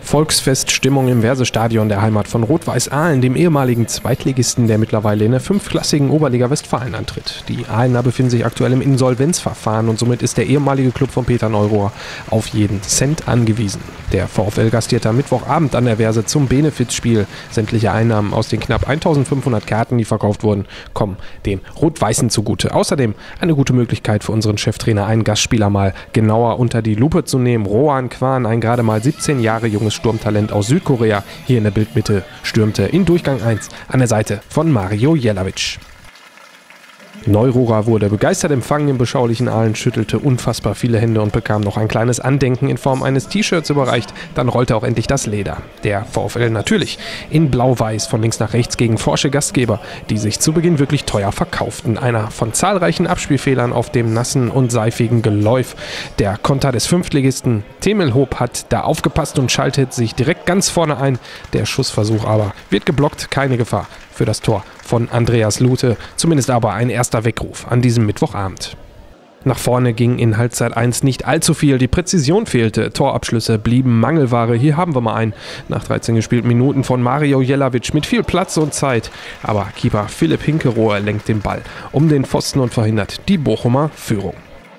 Volksfeststimmung im Wersestadion der Heimat von Rot-Weiß Aalen, dem ehemaligen Zweitligisten, der mittlerweile in der 5-klassigen Oberliga Westfalen antritt. Die Aalener befinden sich aktuell im Insolvenzverfahren und somit ist der ehemalige Klub von Peter Neurohr auf jeden Cent angewiesen. Der VfL gastierte am Mittwochabend an der Verse zum Benefizspiel. Sämtliche Einnahmen aus den knapp 1500 Karten, die verkauft wurden, kommen den Rot-Weißen zugute. Außerdem eine gute Möglichkeit für unseren Cheftrainer, einen Gastspieler mal genauer unter die Lupe zu nehmen. Rohan Kwan, ein gerade mal 17 Jahre junges Sturmtalent aus Südkorea, hier in der Bildmitte, stürmte in Durchgang 1 an der Seite von Mario Jelavic. Neurohrer wurde begeistert empfangen im beschaulichen Aalen, schüttelte unfassbar viele Hände und bekam noch ein kleines Andenken in Form eines T-Shirts überreicht. Dann rollte auch endlich das Leder. Der VfL natürlich in Blau-Weiß von links nach rechts gegen forsche Gastgeber, die sich zu Beginn wirklich teuer verkauften. Einer von zahlreichen Abspielfehlern auf dem nassen und seifigen Geläuf. Der Konter des Fünftligisten Temelhoop hat da aufgepasst und schaltet sich direkt ganz vorne ein. Der Schussversuch aber wird geblockt, keine Gefahr für das Tor von Andreas Lute, zumindest aber ein erster Weckruf an diesem Mittwochabend. Nach vorne ging in Halbzeit 1 nicht allzu viel, die Präzision fehlte, Torabschlüsse blieben Mangelware. Hier haben wir mal einen nach 13 gespielten Minuten von Mario Jelavic mit viel Platz und Zeit. Aber Keeper Philipp Hinkerohr lenkt den Ball um den Pfosten und verhindert die Bochumer Führung.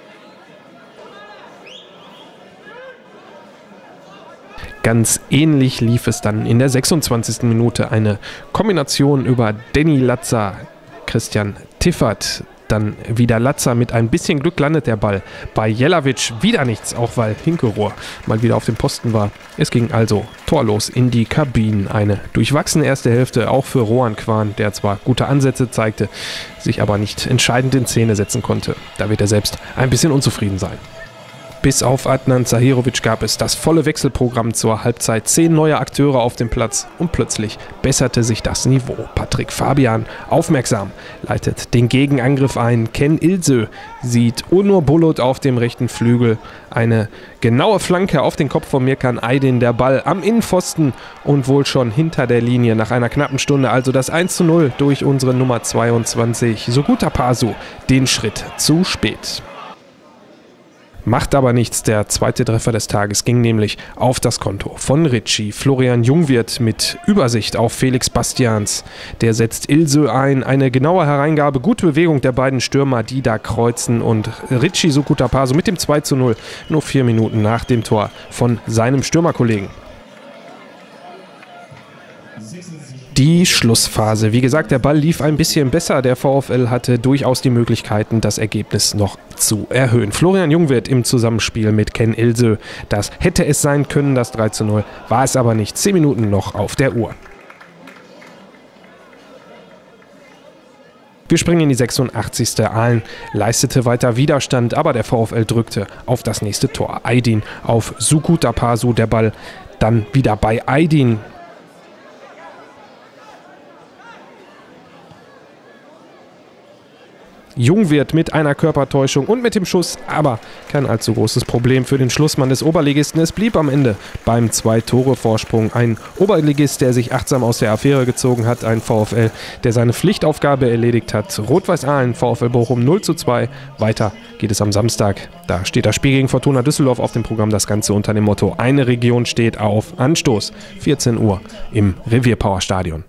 Ganz ähnlich lief es dann in der 26. Minute. Eine Kombination über Danny Latza, Christian Tiffert, dann wieder Latza. Mit ein bisschen Glück landet der Ball bei Jelavic. Wieder nichts, auch weil Hinkerohr mal wieder auf dem Posten war. Es ging also torlos in die Kabinen. Eine durchwachsene erste Hälfte, auch für Rohan Kwan, der zwar gute Ansätze zeigte, sich aber nicht entscheidend in Szene setzen konnte. Da wird er selbst ein bisschen unzufrieden sein. Bis auf Adnan Zahirovic gab es das volle Wechselprogramm zur Halbzeit. 10 neue Akteure auf dem Platz und plötzlich besserte sich das Niveau. Patrick Fabian, aufmerksam, leitet den Gegenangriff ein. Ken Ilsö sieht Onur Bulut auf dem rechten Flügel. Eine genaue Flanke auf den Kopf von Mirkan Aydin. Der Ball am Innenpfosten und wohl schon hinter der Linie nach einer knappen Stunde. Also das 1:0 durch unsere Nummer 22, Suguta Pasu, den Schritt zu spät. Macht aber nichts, der zweite Treffer des Tages ging nämlich auf das Konto von Ritchie. Florian Jungwirth mit Übersicht auf Felix Bastians. Der setzt Ilsö ein, eine genaue Hereingabe, gute Bewegung der beiden Stürmer, die da kreuzen und Ritchie Suguta Pasu mit dem 2:0 nur 4 Minuten nach dem Tor von seinem Stürmerkollegen. Die Schlussphase. Wie gesagt, der Ball lief ein bisschen besser. Der VfL hatte durchaus die Möglichkeiten, das Ergebnis noch zu erhöhen. Florian Jungwirth im Zusammenspiel mit Ken Ilsö. Das hätte es sein können, das 3:0. War es aber nicht. 10 Minuten noch auf der Uhr. Wir springen in die 86. Aalen leistete weiter Widerstand, aber der VfL drückte auf das nächste Tor. Aydin auf Suguta Pasu. Der Ball dann wieder bei Aydin. Jungwirth mit einer Körpertäuschung und mit dem Schuss, aber kein allzu großes Problem für den Schlussmann des Oberligisten. Es blieb am Ende beim 2-Tore-Vorsprung. Ein Oberligist, der sich achtsam aus der Affäre gezogen hat, ein VfL, der seine Pflichtaufgabe erledigt hat. Rot-Weiß Aalen, VfL Bochum 0:2. Weiter geht es am Samstag. Da steht das Spiel gegen Fortuna Düsseldorf auf dem Programm. Das Ganze unter dem Motto: Eine Region steht auf. Anstoß 14 Uhr im Revierpower Stadion.